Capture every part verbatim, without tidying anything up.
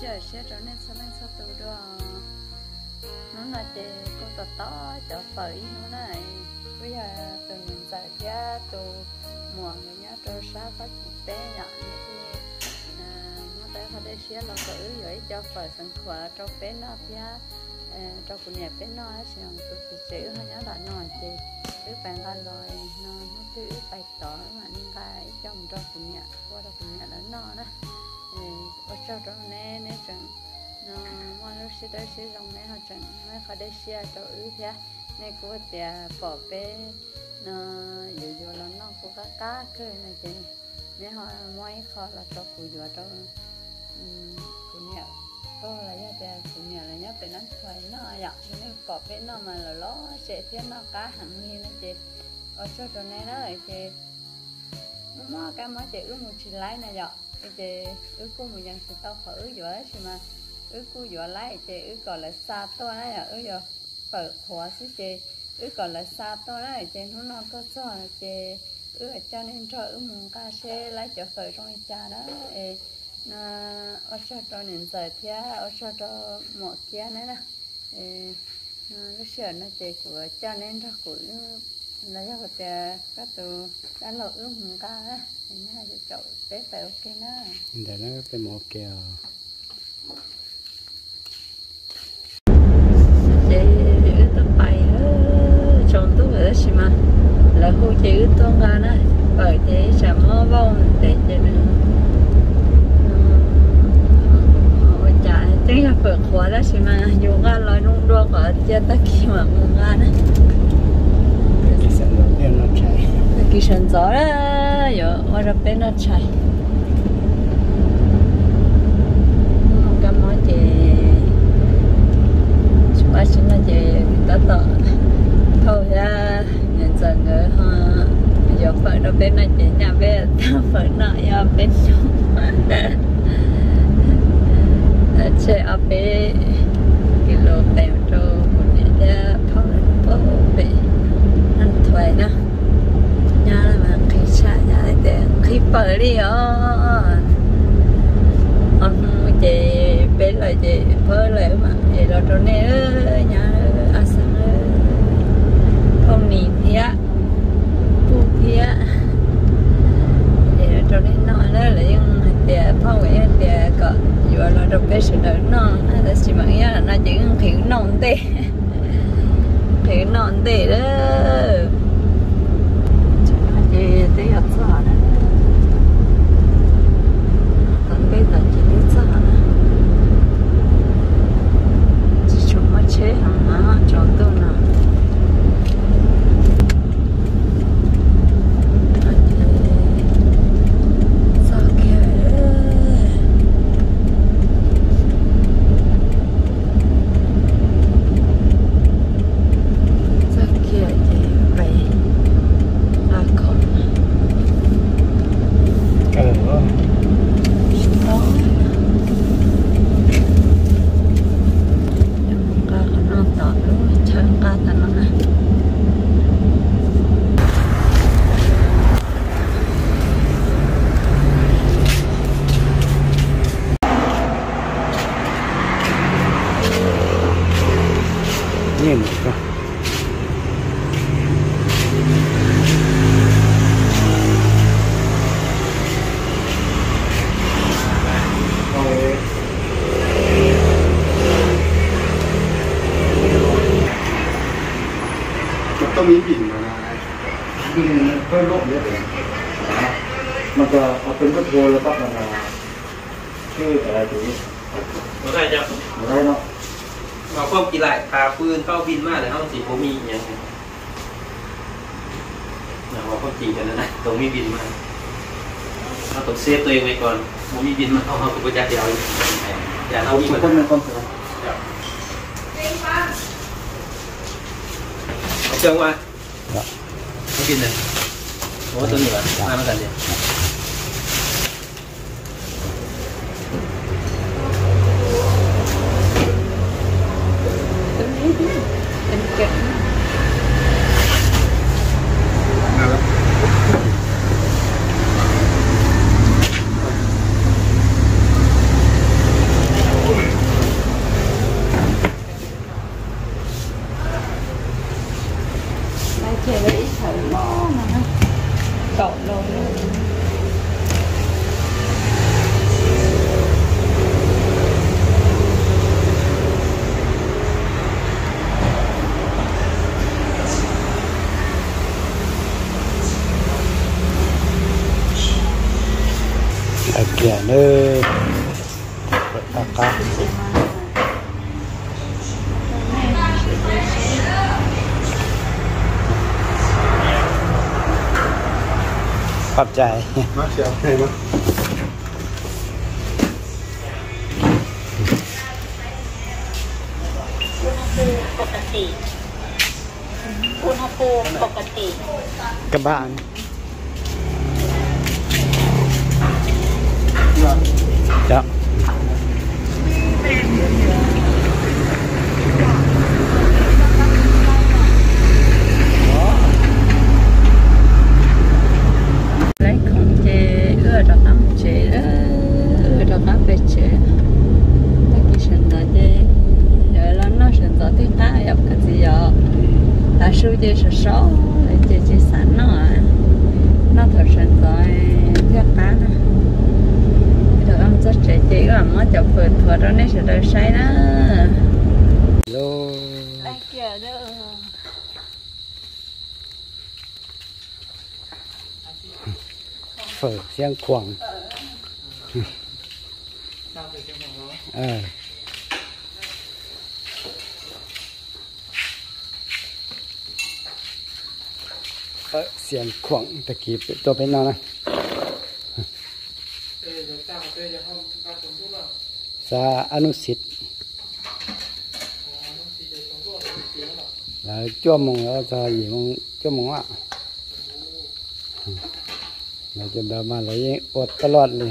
chơi sẽ trở nên sao nên sao từ đó nó là chị con tọt to cho phẩy nó này bây giờ từ mình giải ra từ mùa người nhá trôi sát có chỉ té nhọn như thế nó tới họ đây sẽ là tự vậy cho phẩy phần khỏe cho bé nó phía cho cụ nhà bé nó xong tôi chỉ chữ hơi nhớ lại nói thì cứ bạn ra rồi nó nó cứ bày tỏ mà nên cái trong cho cụ nhà qua cho cụ nhà lớn nó đó ở trong đó nè nè chẳng nó mọi lúc sẽ tới sẽ lòng nè họ chẳng nó khỏi đây xe cho ứ thế nè cô thì bỏ bé nó dù dù là nó cũng có cá cơ này chị nè họ mỗi khó là cho cụ dù cho cụ nhà tôi là gia đình cụ nhà là nhớ phải nói thoại nó vậy nên bỏ bé nó mà là nó sẽ thế nó cá hẳn như nó chị ở trong đó nè đó lại chị nó cái má chị ứ một chị lái này vậy chị ứ cô một dân thì tao phải ứ dọa chứ mà ứ cô dọa lái chị ứ còn là xa tôi đấy à ứ giờ phở khóa xí chị ứ còn là xa tôi đấy chị nó nó có sao chị ứ cho nên cho ứ muốn ca xe lái chở phở trong cha đó ở cho cho nên giờ thì ở cho cho một kia nữa nè lúc xưa nó chị của cho nên cho của là do vật các từ đã lột ứ muốn ca đó nó hay chậu bé phải ok nó để nó cái một kèo chị ứ tao bay trong túi ở xí mà là khu chị ứ tao ra đó bởi chị sẽ mơ vong để chị nữa ôi trời chính là phượt khóa đó xí mà dù ra lời nung đua của chị ta kia mà muốn ra đó cái sản phẩm kia nó chạy cái sản gió đó giờ ở đây bên nó chạy cái món chị chúng ta xin là chị ta tỏ thôi ra nhận dần nữa ha giờ phải nó bên này chị nhà bên ta phải nợ ya bên chị ở bên kilo bèo cho một để ra phao lên phố bị ăn thuê đó nhà mà khi xa nhà để khi phở đi ở ông chị bé lại chị phở lại mà thì là chỗ này nhà ăn sáng không nhìn thía phụ thía thì chỗ này nói đó là những thì phong cái thì có dù là đâu bé sẽ đỡ non là chỉ bằng như là nó chỉ kiểu non tê kiểu non tê đó chị tí học rõ đó còn bây giờ chị biết rõ đó chị chúng nó chế hẳn nó cho tôi nào nhìn coi ต้องมีบิ่นมาบิ่นเพิ่มโลกเยอะเลยมันจะเอาเป็นก็โทรแล้วก็มันชื่ออะไรตัวนี้ไม่ได้จ้ะไม่ได้เนาะเราควบกี่ไหลพาปืนเข้าบินมากเลยเขาสีผมมีอย่างนี้เราควบจีกันนะตรงมีบินมาเราต้องเซฟตัวเองไว้ก่อนผมมีบินมาเขาเขาก็จะเดียวอย่าเอาบินมาคนเป็นคนเสือเชิงว่าไม่บินเลยโอ้ตัวนี้วะมาเหมือนกันเลยเป็นเก็บ ở kia nữa ta cá bắp trái má xèo hay má ปกติอุณหภูมิปกติ các bạn đó lấy con chế ưa cho tắm chế đó ưa cho tắm về chế ta chỉ sinh ra chế rồi là nó sinh ra thì ta gặp cái gì đó ta suy chế sợ sợ chế chế sẵn nó nó thật sinh ra theo cá nè rồi ông rất chế chế là mới chụp phượt phượt đó nên sẽ đời say đó lô đây kia đó phở xiang quảng ờ phở xiang quảng ta kịpตัวเป็นnào này sa anusit là cho mong là sa gì mong cho mong ạ là cho đó mà lấy ớtตลอดเลย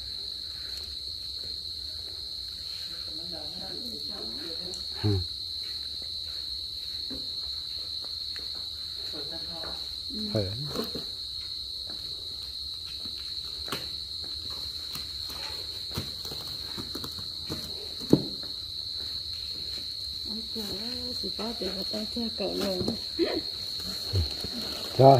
phở chỉ có tiền và tay theo cậu rồi rồi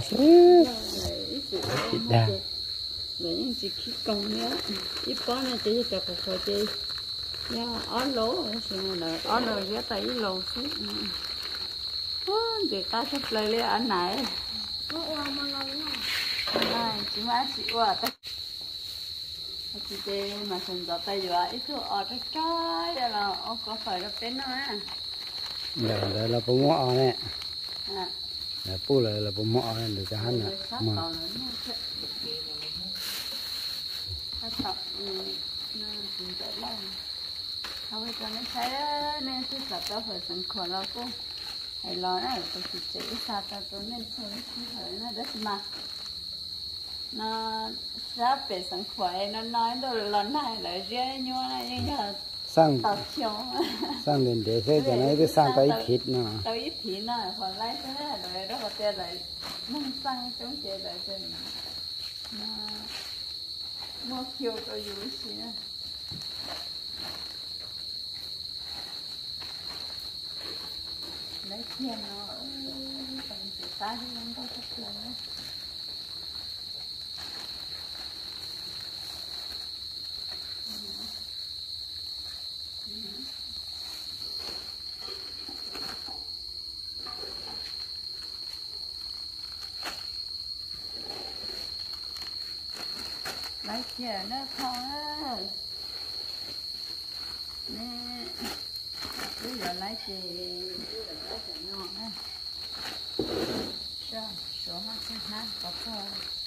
đà để những chị khi công nhá ít có này chỉ cho cậu phải chị ya ở lỗ ở xem là ở đâu ra tay lỗ xí để ta sắp lấy lấy ăn này này chỉ má chị qua tay chị chị mà sần giọt tay vừa ít thôi ở trái trái là ông có phải là bên nó á đây đây là bông ngọ này à là pu là là bông ngọ này được cho hắn nè mà không cho nó thấy nên cứ sợ tao phải sẵn khổ lo cô hay lo này tôi chỉ chỉ sao tao tôi nên thôi nó phải nó rất mà nó sắp về sẵn khỏe nó nói tôi lần này lại riêng nhau này nhưng mà sang tao chiều sang đến để thế cho nó cứ sang tới thịt nữa tao ít thịt nữa còn lấy cái này rồi đó có tiền lại nâng sang chống chế lại cho nó nó chiều tôi dù gì nữa lấy tiền nó còn chỉ ta thì không có thật là lấy tiền nó không á nè bây giờ lấy gì bây giờ lấy tiền ngon á sao số hai trăm hai có thôi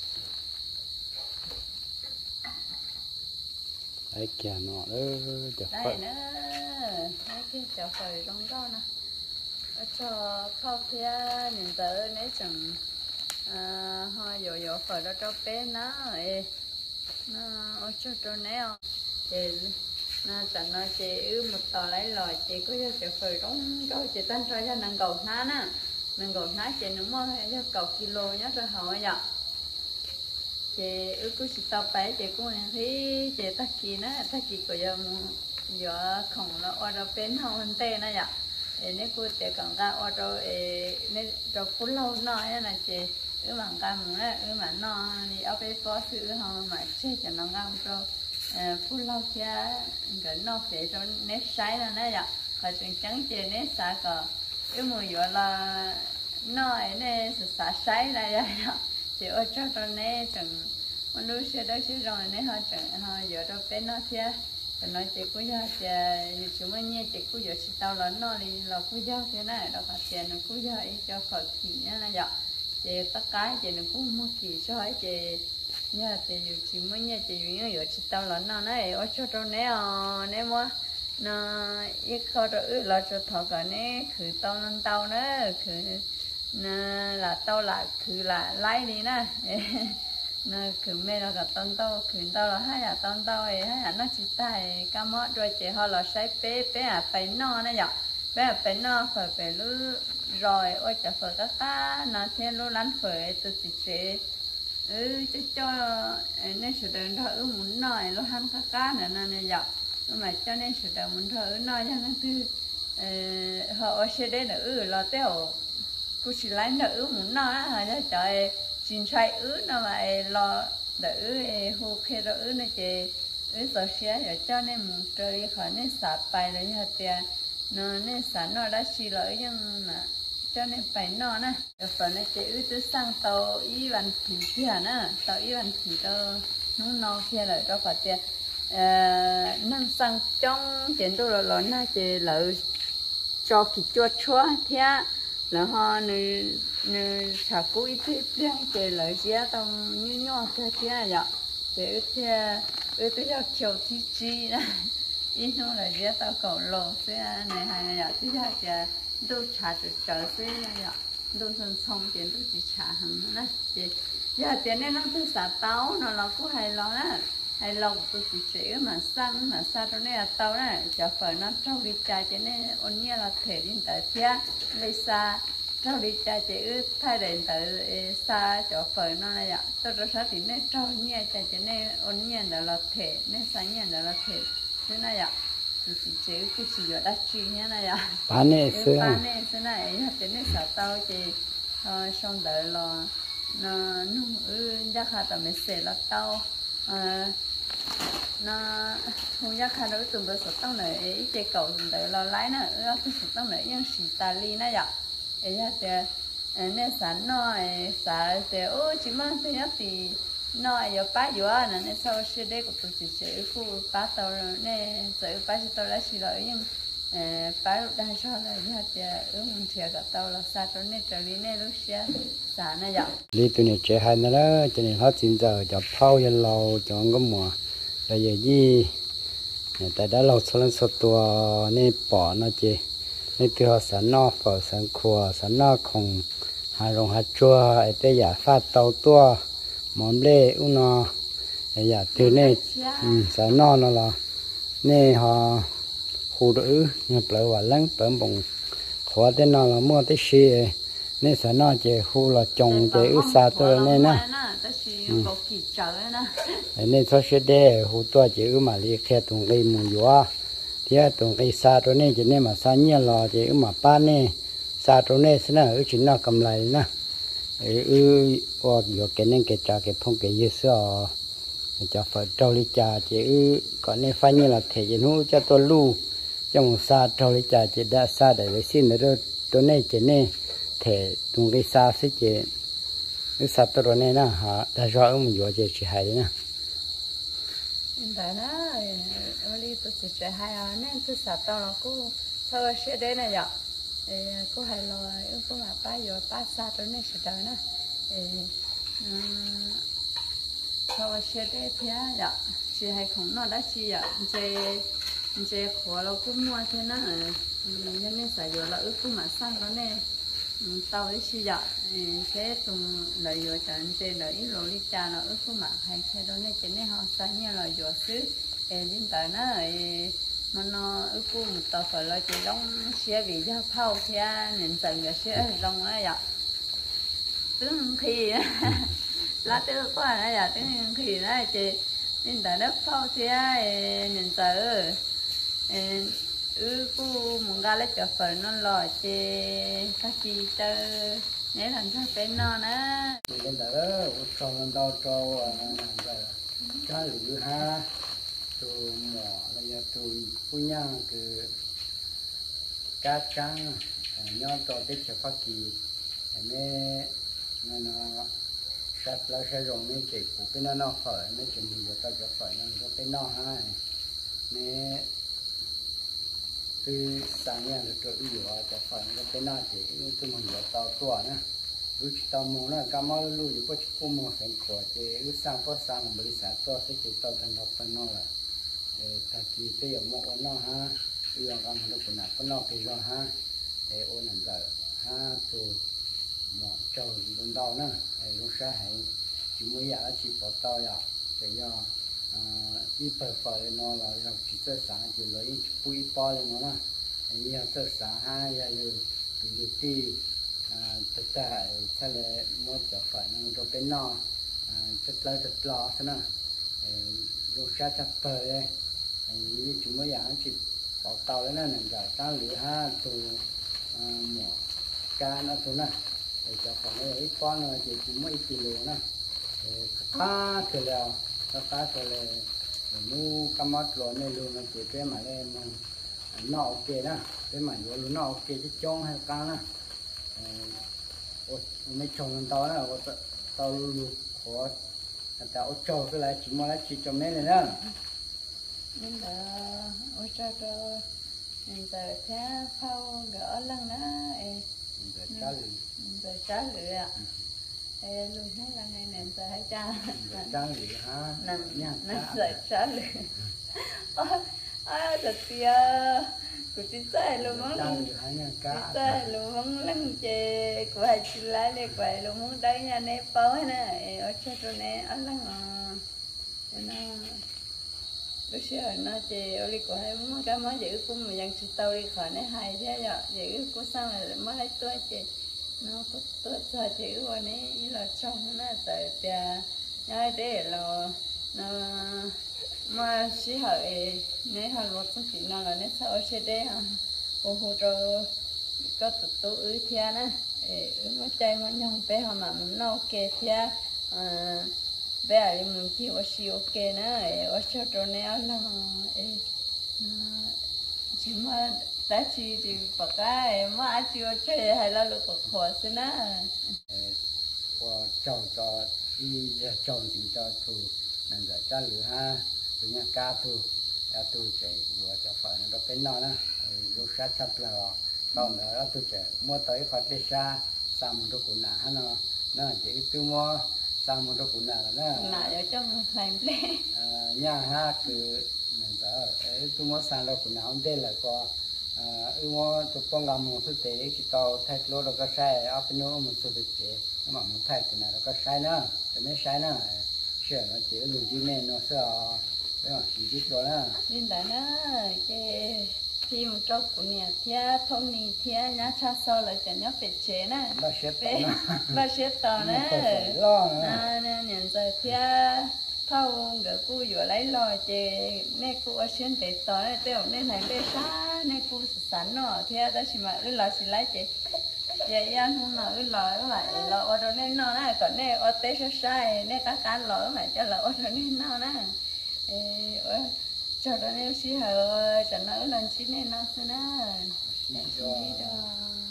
đấy kìa nọ đó chọc đây phật nữa lấy cái chậu phơi trong đó nè ở cho khâu thì nhìn tới nấy chẳng hoa dỗ dỗ phơi đó cho bé nó nó ở chỗ chỗ này chị nó chẳng nói chị ư một tờ lấy lòi chị có cho chị phơi trong đó chị tan cho cho nàng cầu ná nè nàng cầu ná chị nó mua cho cầu kilo nhá rồi hỏi vậy chị ư cứ chị tao bé chị cũng thấy chị tắc kỳ nó tắc kỳ của giờ giờ không nó ở đâu bên hông hơn tê nó vậy nếu cô chị còn ra ở đâu nếu đâu phun lâu nói là chị ư bằng cam nữa ư mà nó đi ở bên có sự không mà chơi cho nó ngon rồi phun lâu kia cái nó phải cho nét sái là nó vậy còn chuyện trắng chị nét xả cờ ư mùi vừa là nó ấy nè xả sái là vậy chị ở cho cho nét chẳng con đứa xe đó xe rồi này họ chẳng họ giờ đâu bé nó thế rồi nói chị cũng giờ chị chúng mình nghe chị cũng giờ chị tao lớn nó đi là cũng giờ thế này đó cả tiền nó cũng giờ cho khỏi kỳ nhá là vậy chị tất cả chị nó cũng mua kỳ cho ấy chị nhớ chị chị mới nghe chị nói giờ chị tao lớn nó này ở chỗ đâu nè nè mua nó ít khó rồi là cho thọ cả nè khử tao lên tao nữa khử là tao là khử là lấy đi nè nó khử mẹ nó cả tao tao khử tao là hai à tao tao ấy hai à nó chỉ tay cam mót rồi chị họ là sai bé bé à phải no nè vậy bé à phải no phải phải lú rồi ôi chả phải các cá nó thêm lú lăn phải tôi chỉ chế ừ cho cho nên sự đời đó ừ muốn nói lú han các cá nữa nè vậy mà cho nên sự đời muốn thở nói cho nó thứ họ sẽ đến nữa là theo cô chỉ lấy nữa muốn nói hả cho trời xin sai ứ nó mà lo đỡ hô khe đó ứ này chị ứ sợ xe rồi cho nên muốn chơi khỏi nên xả bài rồi hả tiền nó nên xả nó đã xì lợi nhưng mà cho nên phải nó nè rồi phần này chị ứ tới sang tàu y văn thị kia nè tàu y văn thị đó nó no kia rồi đó phải tiền nâng sang trong tiền tôi là lớn na chị lợi cho kỳ chua chua thế là họ nơi nơi xả cối thế thế chị lợi giá tao như nhau thế thế vậy chị thế ơi tôi cho chiều thi chi này ít nó là giá tao cầu lô thế này hay này thế là chị tôi trả được trở thế vậy tôi xong xong tiền tôi chỉ trả hàng nữa chị giờ tiền này nó tôi xả táo nó là cũng hay lo đó hay lòng tôi chỉ chỉ mà xăng mà sao đó này tao này chả phải nó trâu đi trà cho nên ôn nhia là thể đi tới phía lấy xa trâu đi trà chỉ thay đến tới xa chả phải nó này ạ tôi rất sát thì nên trâu nhia trà cho nên ôn nhia đó là thể nên sáng nhia đó là thể thế này ạ tôi chỉ chỉ cái chỉ ở đất chi thế này ạ bán này xưa bán này thế này cho nên sợ tao thì xong đợi là nó nó ừ chắc là tao mới xẻ là tao nó không nhắc khai đối tượng với số tăng này ấy chơi cầu để lo lái nữa cái số tăng này nhưng xì tà li nó vậy ấy là thế nên sản nó sản thế ô chỉ mang thế nhất thì nó ở bãi vừa nè nên sau khi đây của tôi chỉ sẽ khu bãi tàu nên sẽ bãi tàu là xì lợi nhưng bãi lúc đang cho là như thế ở một chiều cả tàu là sao cho nên trở đi nên lúc xe sản nó vậy đi tụi này chơi hay nữa đó cho nên hết chín giờ cho phao cho lâu cho cái mùa bây giờ gì tại đã lâu sau lần sau tua nên bỏ nó chơi nên từ họ sản nó phở sản khua sản nó không hà rong hà chua ấy tới giờ phát tàu tua món lê u nó ấy giờ từ nên sản nó nó là nên họ khu đỡ nhập lại và lắng bấm bụng khó tới nó là mua tới xe nên sản nó chơi khu là trồng chơi ướt xa tôi nên nè nên sao sẽ để hồ tua chỉ ư mà đi khe tuồng cây mùi gió thì tuồng cây xa rồi nên chỉ nên mà xa nhiều lò chỉ ư mà ba nè xa rồi nên sẽ là ư chỉ nó cầm lại nè ư hoặc gió cái nên cái trà cái phong cái dưa sữa cho phải trâu đi trà chỉ ư còn nên phải như là thể hiện hữu cho tôi lu trong một xa trâu đi trà chỉ đã xa để lấy xin nữa tôi nên chỉ nên thể tuồng cây xa sẽ chỉ cái sạt tơ này nè hả đã rõ ông vừa chơi chỉ hay nè hiện tại nó ở đây tôi chỉ chơi hay à nên tôi sạt tơ nó cũng thôi sẽ đến này vậy có hay lo có mà ba giờ ba sạt tơ này sẽ tới nè thôi sẽ đến phía vậy chỉ hay không nó đã chỉ vậy chơi chơi khó lo cũng mua thế nè nên nên phải giờ là ước cũng mà sang nó nè tao ấy xí dạ sẽ tùng lợi dụng cho anh chơi lợi rồi đi trà nó ước cũng mặc hay thế đó nên chỉ nên họ sai nhau là dọa xứ đến tới nó mà nó ước cũng tao phải lo chơi đóng xe vì giao phao thế nên tận cái xe đóng nó dạ tướng khi lá tướng quá nó dạ tướng khi nó chị nên tới nó phao thế nên tới ừ cô muốn ra lấy chợ phở nó lòi chê các chị tơ nhớ thằng cho phải nó nữa bây giờ cho nó đau cho cá lử ha từ mỏ là giờ từ phu nhang từ cá trắng nhau cho tới chợ phát kỳ mẹ nó sát lá sẽ rồng nên chỉ của cái nó nó phải nên chỉ mình tao cho phải nó có cái nó hai nên từ sáng nha được chỗ yếu cho phải nó cái nó chỉ từ mình giờ tao tua nè lúc tao mua nó cam mau lúc thì có chút mua thành quả thì lúc sáng có sáng mới sáng tua sẽ chỉ tao thành hợp phần nó là ta kỳ bây giờ một nó ha bây giờ con nó cũng là con nó thì rồi ha để ôn làm giờ ha từ một trâu luôn đâu nữa lúc sáng hay chỉ mới giờ chỉ bỏ tao rồi để do đi bờ phơi nó là chỉ tới sáng chỉ lấy bụi bao lên nó bây giờ tới sáng hai giờ rồi từ từ tất cả thế là một chỗ phải nó cho bên nó tất lấy tất lo thế nào lúc sáng chắc bờ đây như chúng mới giảng chỉ bỏ tàu đấy nè giải tao lửa ha từ mỏ cá nó thôi nè để cho phần nó ít con rồi chỉ chúng mới ít lửa nè cá từ là cá từ là nu cá mắt rồi này luôn nó chỉ cái mà lên nọ ok đó cái mà vô luôn nọ ok chứ chong hay cá nè mấy chồng tao đó tao luôn khó tao cho cái lại chỉ mua lại chỉ cho mấy này đó nên là ôi trời trời nên giờ thế phao gỡ lần đó giờ trả lửa ạ luôn thấy là ngày này giờ hay cha trả lửa ha nằm nằm giờ trả lửa à thật kìa của chị sai luôn mong chị sai luôn mong lăng chè của hai chị lái để quậy luôn mong đây nhà này bao nè ở chỗ chỗ này ở lăng à nó lúc xưa nó chỉ ở đây có hai món cá mới giữ cũng mà dàn chỉ tàu đi khỏi này hay thế giờ giữ cũng sao mà mới lấy tôi chị nó có tốt cho chị qua này là trong nó tại nhà nhà để là nó mà chỉ hỏi nếu họ một số chuyện nào là nếu sao sẽ để à hồ hồ cho có tụt tụ ứ thia nè ứ mà chơi mà nhung bé họ mà mình nấu kê thia bé thì mình chỉ có xíu ok nữa ở chỗ chỗ này là chỉ mà đã chỉ chỉ bạc cái mà ăn chưa chơi hay là lúc bạc khó xin á qua trồng cho đi trồng thì cho thu nên giờ cho lửa ha từ nhà cá thu cá thu chạy vừa cho phải nó bên nó nè lúc sát sát là còn nữa thu chạy mua tới khỏi đi xa xa một đôi cuốn nã nó nó chỉ tu mua sang một đôi cuốn nã là nã ở trong làm lẽ nhà ha cứ mình giờ ấy tu mua sang đôi cuốn nã ông đây là có ư mua tụi con làm một số tế thì tao thay lô nó có sai áp nó một số tế nhưng mà một thay cuốn nã nó có sai nữa cái mấy sai nữa sửa nó chỉ lùi dưới men nó sợ đấy mà chỉ biết rồi đó nên là nó cái khi một chỗ của nhà thia thông ni thia nhá cha sau là chỉ nhớ phải chế nè ba xếp tao nè ba xếp tao nè à nè nhận giờ thia thâu gỡ cu vừa lấy lò chế nè cu ở trên để tao nè tao nên này bé sa nè cu sẵn nó thia ta chỉ mà ư là chỉ lấy chế vậy anh không nói lời với lại là ở đâu nên nó này còn này ở tết sẽ sai này các cá lỡ mà cho là ở đâu nên nó nè cho đó nếu xí hở cho nó lần xí nên nó xí nè